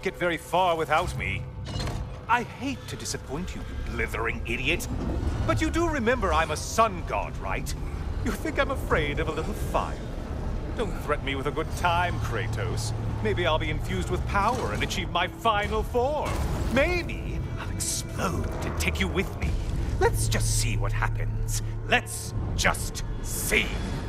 get very far without me. I hate to disappoint you, you blithering idiot. But you do remember I'm a sun god, right? You think I'm afraid of a little fire? Don't threaten me with a good time, Kratos. Maybe I'll be infused with power and achieve my final form. Maybe I'll explode and take you with me. Let's just see what happens. Let's just see.